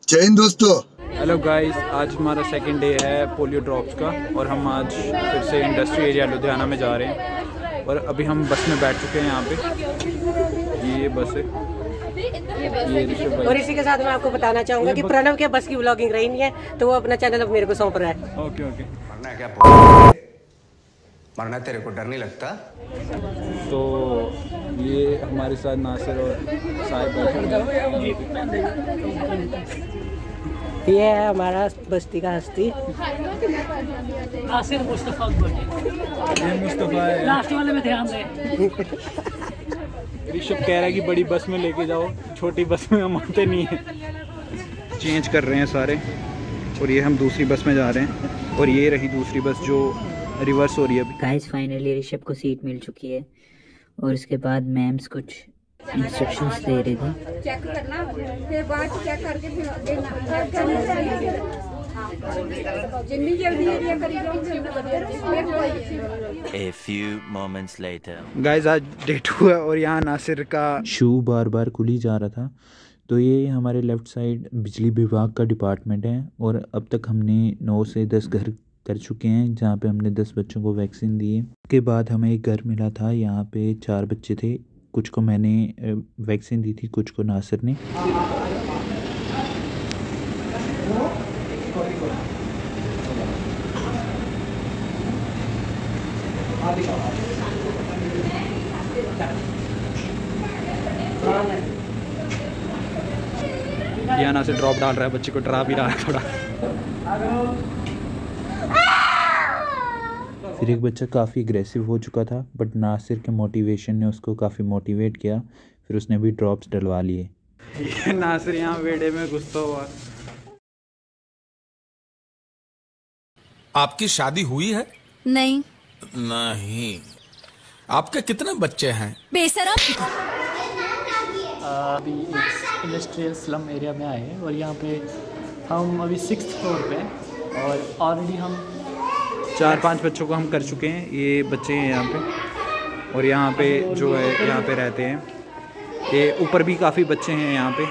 जय हिंद दोस्तों। Hello guys, आज हमारा सेकंड डे है पोलियो ड्रॉप्स का और हम आज फिर से इंडस्ट्री एरिया लुधियाना में जा रहे हैं। और अभी हम बस में बैठ चुके हैं यहाँ पे। ये बस है। और इसी के साथ मैं आपको बताना चाहूँगा कि प्रणव के बस की व्लॉगिंग रही नहीं है, तो वो अपना चैनल अब मेरे को सौंप रहा है। Okay okay. मरना है क्या? मरना तेरे को डर नहीं लगता? तो ये हमारे साथ नासिर और साहिब बैठे ये है हमारा बस्ती का हस्ती नासिर मुस्तफा। ये मुस्तफ़ा है। लास्ट वाले में ध्यान दें। ऋषभ कह रहा है कि बड़ी बस में लेके जाओ, छोटी बस में हम आते नहीं हैं। चेंज कर रहे हैं सारे और ये हम दूसरी बस में जा रहे हैं और ये रही दूसरी बस जो रिवर्स हो रही है अभी। गाइस फाइनली ऋषभ को सीट मिल चुकी है और इसके बाद मैम्स कुछ इंस्ट्रक्शंस दे रही थी। चेक करना, फिर बाद चेक करके फिर देना। जितनी जल्दी ये करी A few moments later. Guys आज डे 2 है और यहाँ नासिर का शू बार बार खुल ही जा रहा था। तो ये हमारे लेफ़्ट साइड बिजली विभाग का डिपार्टमेंट है और अब तक हमने 9 से 10 घर कर चुके हैं जहाँ पे हमने 10 बच्चों को वैक्सीन दी है। उसके बाद हमें एक घर मिला था, यहाँ पे 4 बच्चे थे। कुछ को मैंने वैक्सीन दी थी, कुछ को नासिर ने। यहाँ नासिर ड्रॉप डाल रहा है, बच्चे को डरा भी रहा है थोड़ा। फिर एक बच्चा काफ़ी अग्रेसिव हो चुका था बट नासिर के मोटिवेशन ने उसको काफ़ी मोटिवेट किया, फिर उसने भी ड्रॉप्स डलवा लिए। ये नासिर यहाँ वेड़े में गुस्सा हुआ। आपकी शादी हुई है? नहीं। नहीं। आपके कितने बच्चे हैं? बेशरम। अभी एक इंडस्ट्रियल स्लम एरिया में आए हैं और यहाँ पे हम अभी 6th फ्लोर पे हैं और ऑलरेडी हम 4-5 बच्चों को हम कर चुके हैं। ये बच्चे हैं यहाँ पे और यहाँ पे जो है यहाँ पे रहते हैं। ये ऊपर भी काफ़ी बच्चे हैं यहाँ पे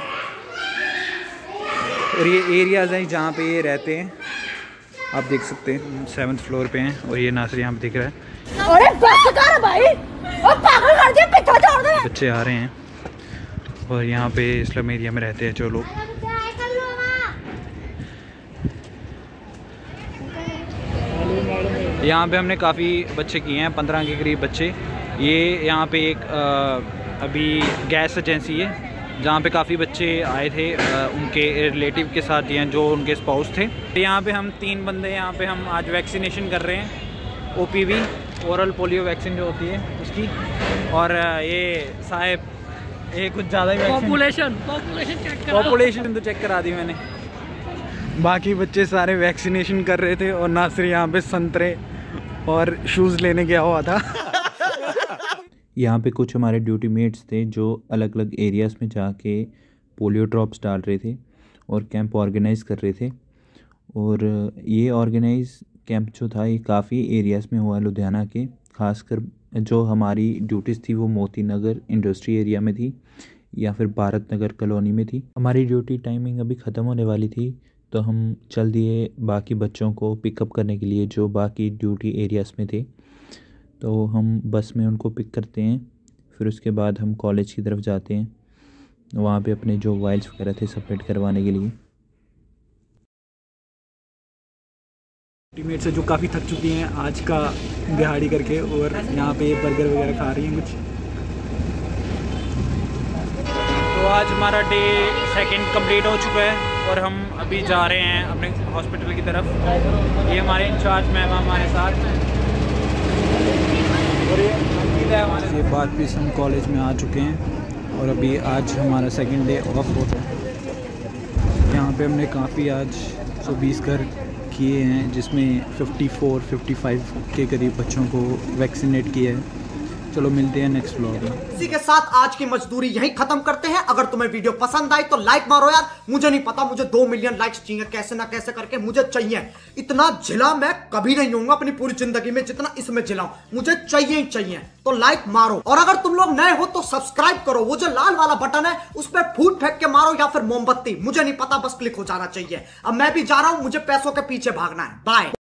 और ये एरियाज़ हैं जहाँ पे ये रहते हैं। आप देख सकते हैं 7th फ्लोर पे हैं और ये नासिर यहाँ पे दिख रहा है। अरे बस कर भाई, ओ पागल कर दिया, पीछे छोड़ दे। बच्चे आ रहे हैं और यहाँ पे स्लम एरिया में रहते हैं जो लोग। यहाँ पे हमने काफ़ी बच्चे किए हैं, 15 के करीब बच्चे। ये यहाँ पे एक अभी गैस एजेंसी है जहाँ पे काफ़ी बच्चे आए थे उनके रिलेटिव के साथ या जो उनके स्पाउस थे। यहाँ पे हम 3 बंदे यहाँ पे हम आज वैक्सीनेशन कर रहे हैं। OPV ओरल पोलियो वैक्सीन जो होती है उसकी। और ये साहिब ये कुछ ज़्यादा ही पॉपुलेशन तो चेक करा दी मैंने। बाकी बच्चे सारे वैक्सीनेशन कर रहे थे और नासिर यहाँ पे संतरे और शूज़ लेने गया हुआ था। यहाँ पे कुछ हमारे ड्यूटी मेट्स थे जो अलग अलग एरियाज़ में जाके पोलियो ड्रॉप्स डाल रहे थे और कैंप ऑर्गेनाइज़ कर रहे थे। और ये ऑर्गेनाइज कैंप जो था ये काफ़ी एरियाज़ में हुआ लुधियाना के। खासकर जो हमारी ड्यूटीज़ थी वो मोती नगर इंडस्ट्री एरिया में थी या फिर भारत नगर कॉलोनी में थी। हमारी ड्यूटी टाइमिंग अभी ख़त्म होने वाली थी तो हम चल दिए बाकी बच्चों को पिकअप करने के लिए जो बाकी ड्यूटी एरियाज़ में थे। तो हम बस में उनको पिक करते हैं, फिर उसके बाद हम कॉलेज की तरफ जाते हैं, वहाँ पे अपने जो वाइल्स वगैरह थे सबमिट करवाने के लिए। टीममेट से जो काफ़ी थक चुकी हैं आज का दिहाड़ी करके और यहाँ पे बर्गर वगैरह खा रही हैं कुछ। तो आज हमारा डे 2 कंप्लीट हो चुका है और हम अभी जा रहे हैं अपने हॉस्पिटल की तरफ। ये हमारे इंचार्ज मैम हमारे साथ और ये बाद भी हम कॉलेज में आ चुके हैं और अभी आज हमारा 2nd डे ऑफ होता है। यहाँ पे हमने काफ़ी आज 120 घर किए हैं जिसमें 54-55 के करीब बच्चों को वैक्सीनेट किया है। चलो मिलते हैं नेक्स्ट व्लॉग में। इसी के साथ आज की मजदूरी यहीं खत्म करते हैं। अगर तुम्हें वीडियो पसंद आई तो लाइक मारो यार। मुझे नहीं पता, मुझे 2 मिलियन लाइक्स चाहिए, कैसे ना कैसे करके मुझे चाहिए। इतना झिला मैं कभी नहीं होऊंगा अपनी पूरी जिंदगी में जितना इसमें झिलाऊं, मुझे चाहिए ही चाहिए। तो लाइक मारो, और अगर तुम लोग नए हो तो सब्सक्राइब करो। वो जो लाल वाला बटन है उस पर फूट फेंक के मारो या फिर मोमबत्ती, मुझे नहीं पता, बस क्लिक हो जाना चाहिए। अब मैं भी जा रहा हूं, मुझे पैसों के पीछे भागना है। बाय।